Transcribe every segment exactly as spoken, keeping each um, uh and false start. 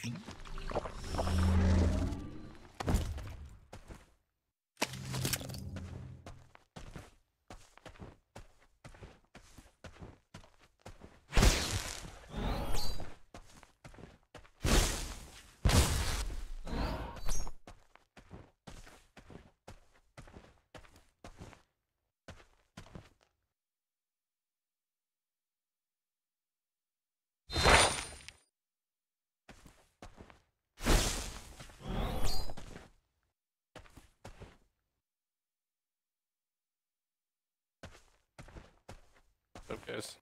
Up, guys.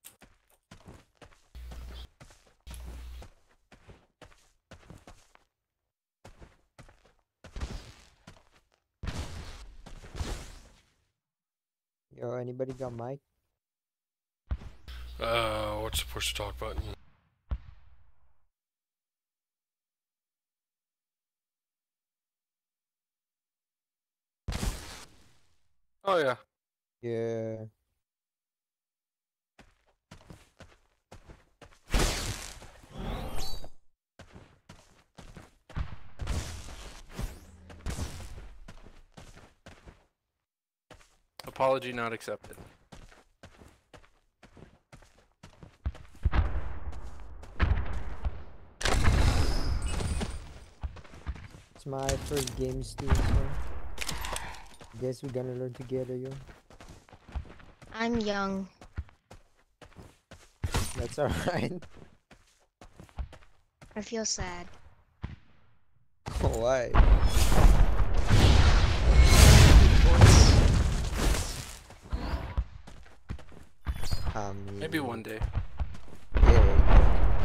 Yo, anybody got mic? Uh, what's the push to talk button? Oh yeah. Yeah. Apology not accepted. It's my first game Steam, so guess we're gonna learn together, yo. I'm young. That's alright. I feel sad. Why? I mean, Maybe one day. yeah.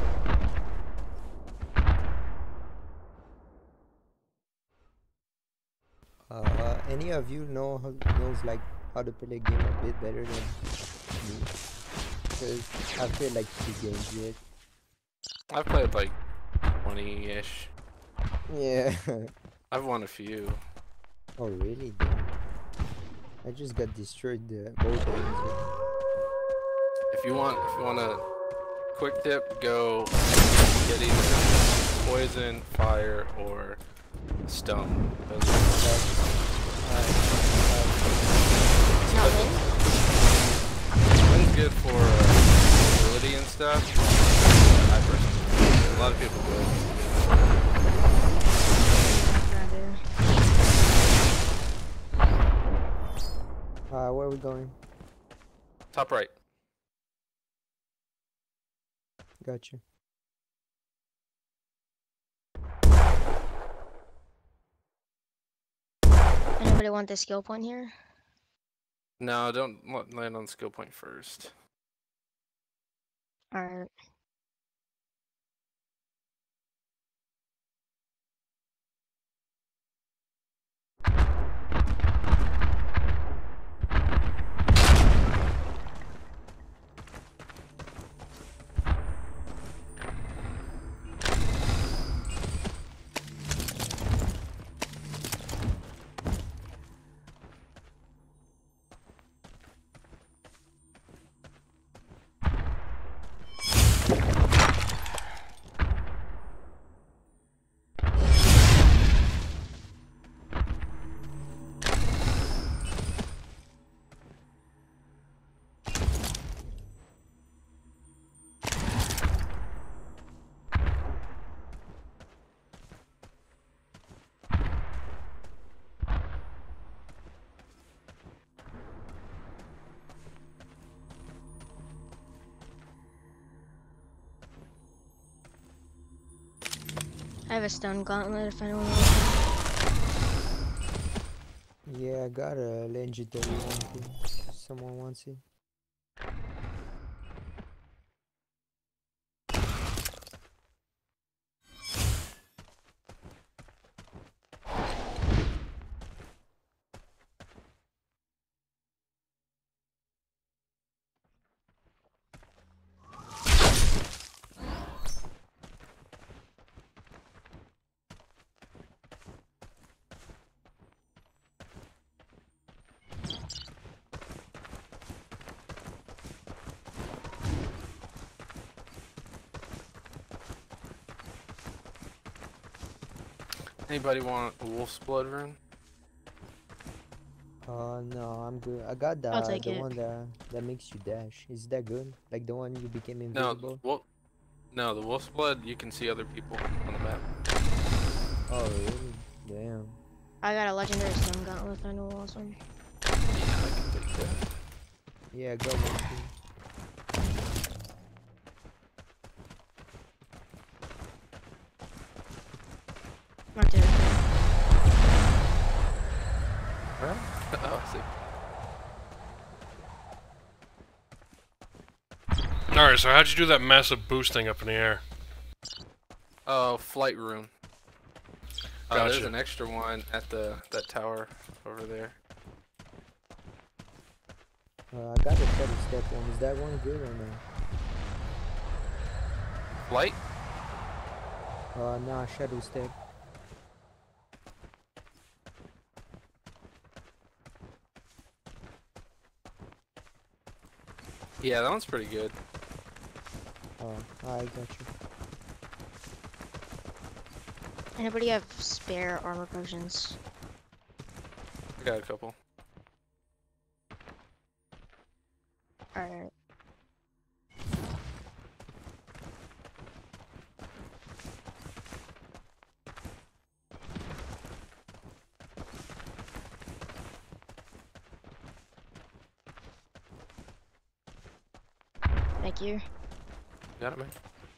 Uh, any of you know how, knows like how to play a game a bit better than me? Because I played like two games yet. I've played like twenty-ish. Yeah. I've won a few. Oh really? Damn. I just got destroyed the both games. Yeah. If you want, if you want a quick tip, go get either poison, fire, or stone. Those are Not wind? Wind's good for uh, ability and stuff. I personally, a lot of people do. Uh, where are we going? Top right. Gotcha. Anybody want the skill point here? No, don't land on skill point first. Alright. I have a stun gauntlet if anyone wants it. Yeah, I got a legendary one too. Someone wants it. Anybody want a wolf's blood rune? Uh, no, I'm good. I got I'll the take the it. one that that makes you dash. Is that good? Like the one you became No, invisible? wolf. No, the wolf's blood. You can see other people on the map. Oh, really? Damn. I got a legendary stone gauntlet. I know awesome. Yeah, I can take that. Yeah, I got one too. Marked it. Huh? Oh, I see. Alright, so how'd you do that massive boost thing up in the air? Oh, flight rune. Uh, Gotcha. there's an extra one at the that tower over there. Uh, I got the shadow step one. Is that one good or no? Flight? Uh, nah, shadow step. Yeah, that one's pretty good. Oh, I got you. Anybody have spare armor potions? I got a couple. Alright. Thank you. Got it, man.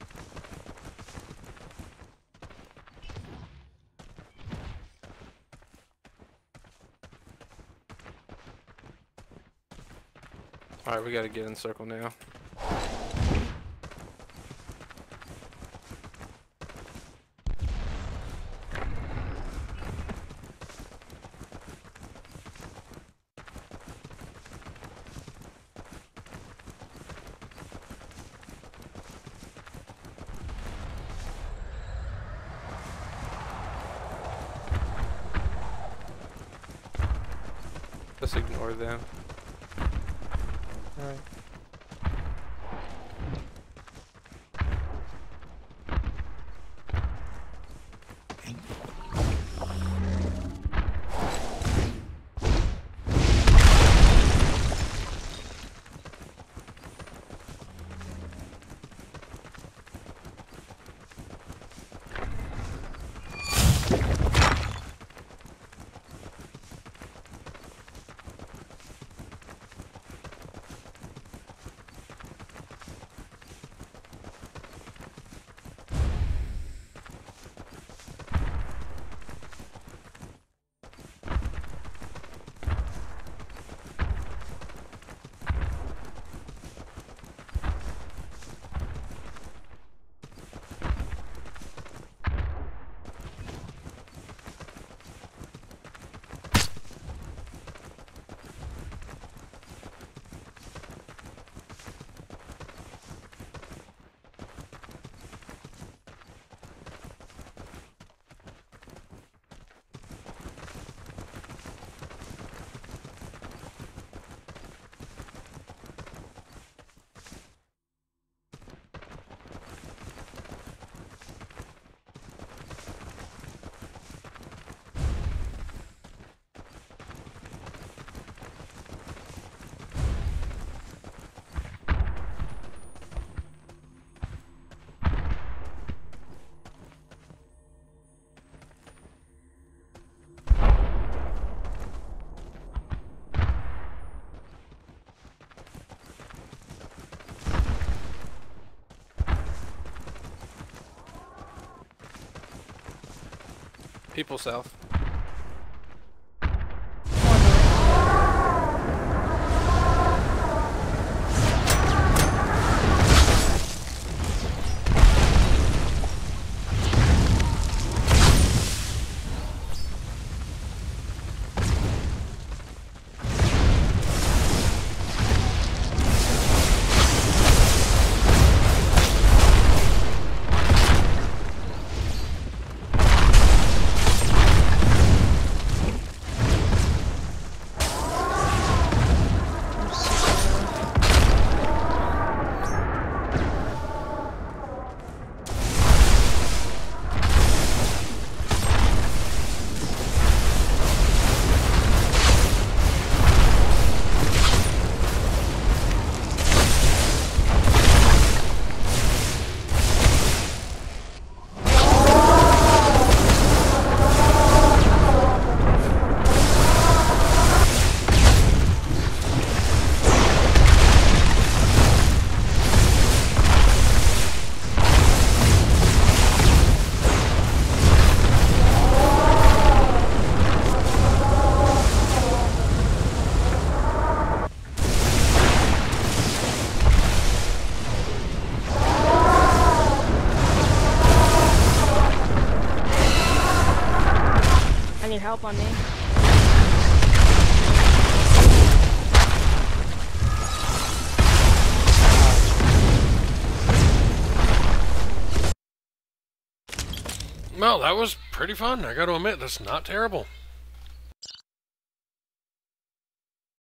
Alright, we gotta get in circle now. Just ignore them. Alright. People south. need help on me. Well, that was pretty fun. I gotta admit, that's not terrible.